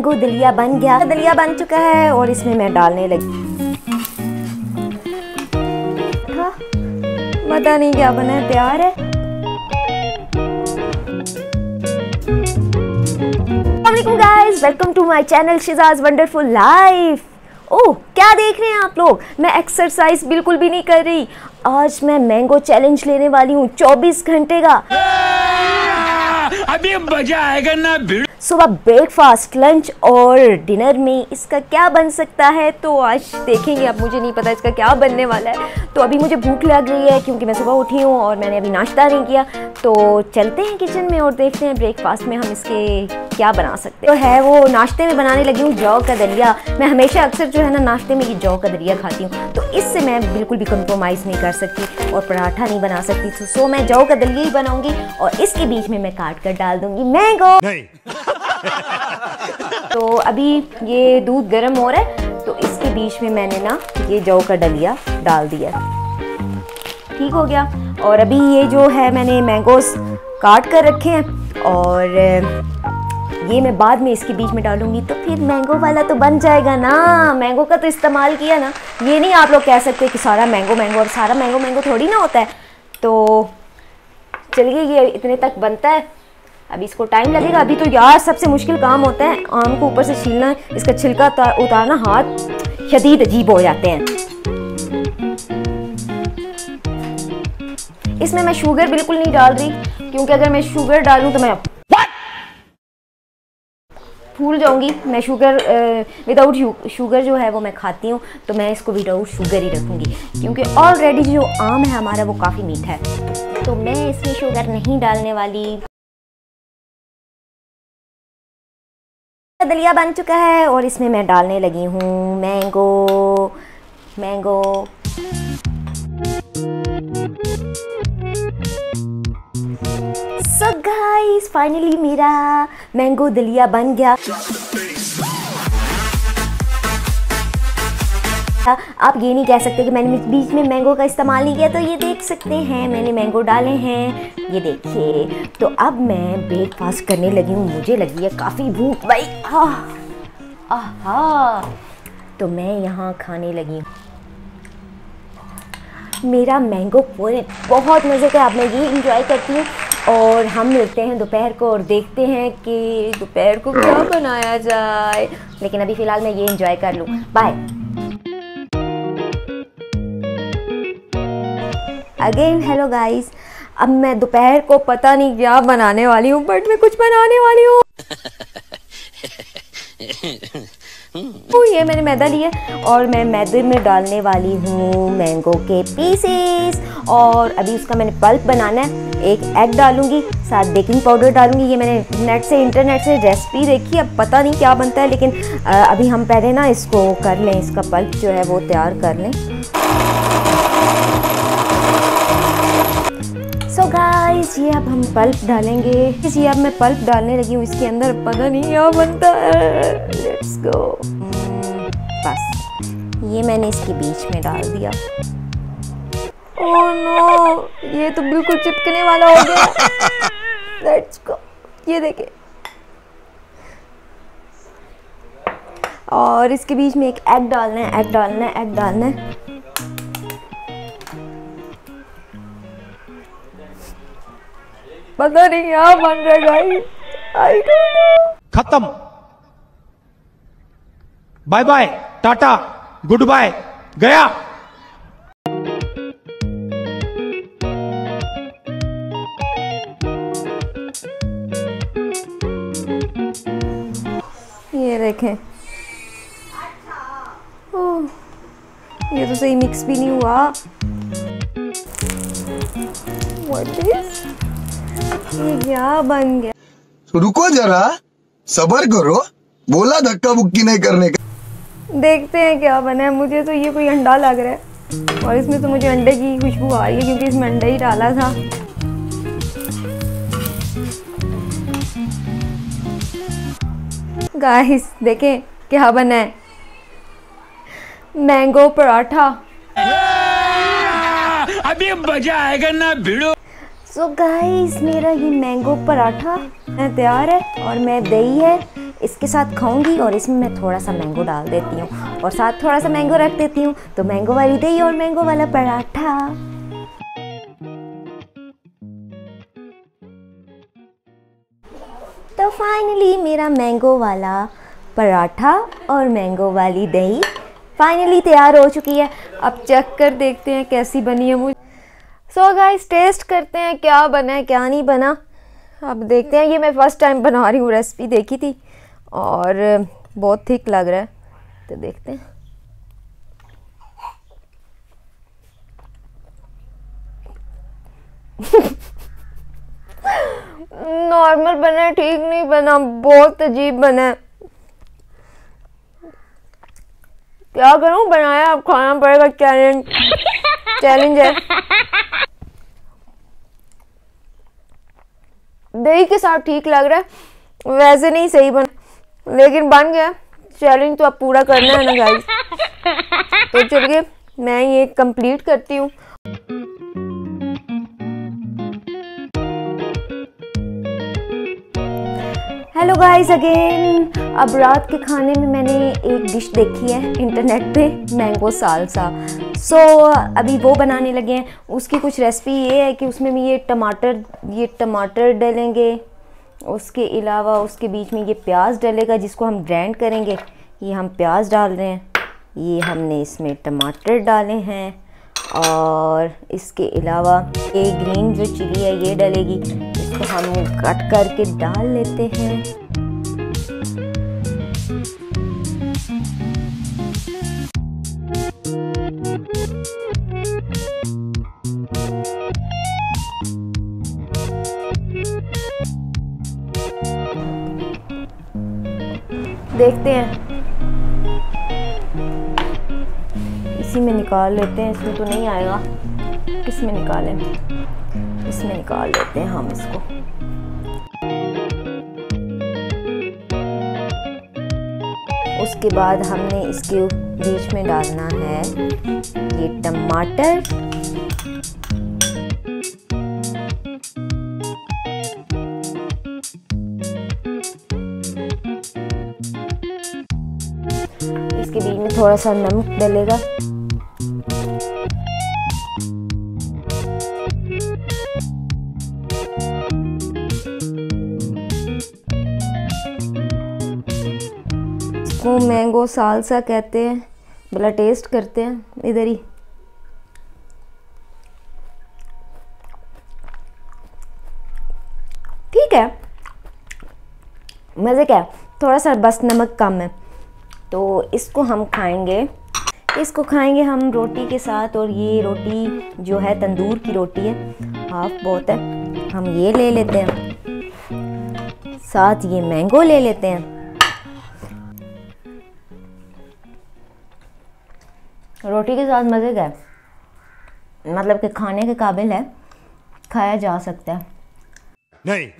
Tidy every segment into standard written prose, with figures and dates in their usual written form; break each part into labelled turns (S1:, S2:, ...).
S1: Mango दलिया बन गया। दलिया बन चुका है और इसमें मैं डालने लगी। पता नहीं क्या बना है, तैयार है। अस्सलामुअलैकुम guys, welcome to my channel Shijaz wonderful life. ओह, क्या देख रहे हैं आप लोग? मैं एक्सरसाइज बिल्कुल भी नहीं कर रही। आज मैं मैंगो चैलेंज लेने वाली हूँ 24 घंटे का।
S2: अभी मजा आएगा ना।
S1: सुबह ब्रेकफास्ट, लंच और डिनर में इसका क्या बन सकता है, तो आज देखेंगे। अब मुझे नहीं पता इसका क्या बनने वाला है। तो अभी मुझे भूख लग रही है क्योंकि मैं सुबह उठी हूँ और मैंने अभी नाश्ता नहीं किया। तो चलते हैं किचन में और देखते हैं ब्रेकफास्ट में हम इसके क्या बना सकते हैं। तो है वो नाश्ते में बनाने लगी हूँ जौ का दलिया। मैं हमेशा अक्सर जो है ना नाश्ते में ये जौ का दलिया खाती हूँ, तो इससे मैं बिल्कुल भी कंप्रोमाइज़ नहीं कर सकती और पराठा नहीं बना सकती। सो मैं जौ का दलिया ही बनाऊंगी और इसके बीच में मैं काट कर डाल दूंगी मैंगो। तो अभी ये दूध गर्म हो रहा है, तो इसके बीच में मैंने ना ये जौ का दलिया डाल दिया। ठीक हो गया। और अभी ये जो है मैंने मैंगोस काट कर रखे हैं और ये मैं बाद में इसके बीच में डालूंगी, तो फिर मैंगो वाला तो बन जाएगा ना। मैंगो का तो इस्तेमाल किया ना। ये नहीं आप लोग कह सकते कि सारा मैंगो मैंगो, और सारा मैंगो मैंगो थोड़ी ना होता है। तो चलिए, ये इतने तक बनता है। अभी इसको टाइम लगेगा। अभी तो यार सबसे मुश्किल काम होता है आम को ऊपर से छीलना, इसका छिलका उतारना। हाथ शदीद अजीब हो जाते हैं। इसमें मैं शुगर बिल्कुल नहीं डाल रही, क्योंकि अगर मैं शुगर डालूं तो मैं भूल जाऊंगी। मैं शुगर विदाउट शुगर जो है वो मैं खाती हूँ, तो मैं इसको विदाउट शुगर ही रखूँगी, क्योंकि ऑलरेडी जो आम है हमारा वो काफ़ी मीठा है। तो मैं इसमें शुगर नहीं डालने वाली। दलिया बन चुका है और इसमें मैं डालने लगी हूँ मैंगो। सो गाइस, फाइनली मेरा मैंगो दलिया बन गया। आप ये नहीं कह सकते कि मैंने बीच में मैंगो का इस्तेमाल नहीं किया। तो ये देख सकते हैं मैंने मैंगो डाले हैं, ये देखिए। तो अब मैं ब्रेकफास्ट करने लगी हूँ। मुझे लगी है काफ़ी भूख भाई। आहा, तो मैं यहाँ खाने लगी हूँ मेरा मैंगो पूरे बहुत मज़े का। अब मैं ये इंजॉय करती हूँ और हम मिलते हैं दोपहर को और देखते हैं कि दोपहर को क्या बनाया जाए। लेकिन अभी फ़िलहाल मैं ये इंजॉय कर लूँ। बाय। Again hello guys. अब मैं दोपहर को पता नहीं क्या बनाने वाली हूँ, बट मैं कुछ बनाने वाली हूँ। तो ये मैंने मैदा लिया और मैं मैदे में डालने वाली हूँ मैंगो के पीसेस। और अभी उसका मैंने पल्प बनाना है। एक एग डालूंगी, साथ बेकिंग पाउडर डालूंगी। ये मैंने इंटरनेट से रेसिपी देखी, अब पता नहीं क्या बनता है, लेकिन अभी हम पहले ना इसको कर लें, इसका पल्प जो है वो तैयार कर लें। सो गाइस, ये अब हम पल्प डालेंगे। ये अब मैं पल्प डालने लगी हूँ इसके अंदर। पता नहीं क्या बनता है। Let's go. बस ये मैंने इसके बीच में डाल दिया। ओह नो, ये तो बिल्कुल चिपकने वाला हो गया। Let's go. ये देखिए। और इसके बीच में एक एग डालना है, एग डालना है, एग डालना है। पता नहीं क्या बन रहा है गाइस, आई डोंट नो।
S2: खत्म, बाय बाय, टाटा, गुड बाय, गया।
S1: ये देखें। ओह, ये तो सही मिक्स भी नहीं हुआ। व्हाट इज ये, क्या बन गया?
S3: रुको जरा, सब्र करो, बोला धक्का बुक्की नहीं करने का।
S1: देखते हैं क्या बना है। मुझे तो ये कोई अंडा लग रहा है और इसमें तो मुझे अंडे की खुशबू आ रही है, क्योंकि इसमें अंडा ही डाला था। गाइस देखें क्या बना है, मैंगो पराठा।
S2: अभी मजा आएगा ना भिड़ो।
S1: सो गाइस, मेरा ये मैंगो पराठा तैयार है और मैं दही है इसके साथ खाऊंगी और इसमें मैं थोड़ा सा मैंगो डाल देती हूँ और साथ थोड़ा सा मैंगो रख देती हूँ। तो मैंगो वाली दही और मैंगो वाला पराठा। तो फाइनली मेरा मैंगो वाला पराठा और मैंगो वाली दही फाइनली तैयार हो चुकी है। अब चेक कर देखते हैं कैसी बनी है मुझे। सो गाइस, टेस्ट करते हैं क्या बना है क्या नहीं बना। अब देखते हैं। ये मैं फर्स्ट टाइम बना रही हूँ, रेसिपी देखी थी और बहुत थिक लग रहा है, तो देखते हैं। नॉर्मल बना है, ठीक नहीं बना, बहुत अजीब बना है। क्या करूं, बनाया अब खाना पड़ेगा। चैलेंज है। दही के साथ ठीक लग रहा है, वैसे नहीं सही बना, लेकिन बन गया। चैलेंज तो अब पूरा करना है ना गाइस। तो चलिए मैं ये कंप्लीट करती हूँ। Hello guys again. अब रात के खाने में मैंने एक डिश देखी है इंटरनेट पे, मैंगो सालसा। सो अभी वो बनाने लगे हैं। उसकी कुछ रेसिपी ये है कि उसमें भी ये टमाटर डालेंगे, उसके अलावा उसके बीच में ये प्याज डलेगा जिसको हम ग्राइंड करेंगे। ये हम प्याज डाल रहे हैं, ये हमने इसमें टमाटर डाले हैं और इसके अलावा ये ग्रीन जो चिली है ये डलेगी, इसको हम कट करके डाल लेते हैं। देखते हैं, इसी में निकाल लेते हैं। इसमें तो नहीं आएगा, किस में निकालें? इसमें निकाल लेते हैं हम इसको। उसके बाद हमने इसके बीच में डालना है ये टमाटर, इसके बीच में थोड़ा सा नमक डलेगा। इसको मैंगो सालसा कहते हैं। भला टेस्ट करते हैं इधर ही। ठीक है, मज़े का है, थोड़ा सा बस नमक कम है। तो इसको हम खाएंगे, हम रोटी के साथ। और ये रोटी जो है तंदूर की रोटी है, हाफ बहुत है। हम ये ले लेते हैं, साथ ये मैंगो ले लेते हैं। रोटी के साथ मज़े का है, मतलब कि खाने के काबिल है, खाया जा सकता है।
S2: नहीं।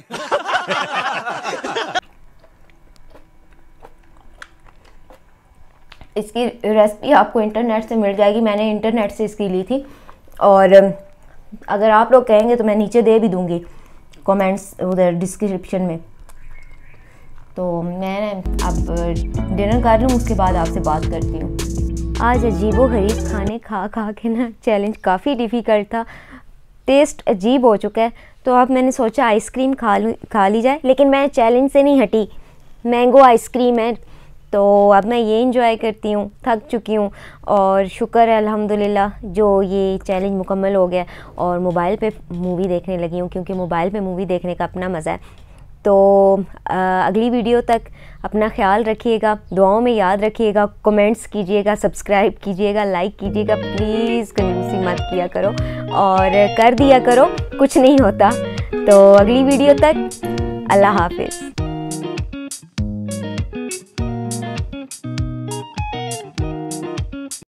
S1: इसकी रेसिपी आपको इंटरनेट से मिल जाएगी, मैंने इंटरनेट से इसकी ली थी। और अगर आप लोग कहेंगे तो मैं नीचे दे भी दूंगी कमेंट्स उधर डिस्क्रिप्शन में। तो मैं अब डिनर कर लूँ, उसके बाद आपसे बात करती हूँ। आज अजीबोगरीब खाने खा के ना चैलेंज काफ़ी डिफ़िकल्ट था, टेस्ट अजीब हो चुका है। तो अब मैंने सोचा आइसक्रीम खा ली जाए, लेकिन मैं चैलेंज से नहीं हटी। मैंगो आइसक्रीम है तो अब मैं ये इंजॉय करती हूँ। थक चुकी हूँ और शुक्र है अल्हम्दुलिल्लाह जो ये चैलेंज मुकम्मल हो गया और मोबाइल पे मूवी देखने लगी हूँ, क्योंकि मोबाइल पे मूवी देखने का अपना मज़ा है। तो अगली वीडियो तक अपना ख्याल रखिएगा, दुआओं में याद रखिएगा, कमेंट्स कीजिएगा, सब्सक्राइब कीजिएगा, लाइक कीजिएगा। प्लीज़ कंजूसी मत किया करो और कर दिया करो, कुछ नहीं होता। तो अगली वीडियो तक अल्लाह हाफिज़।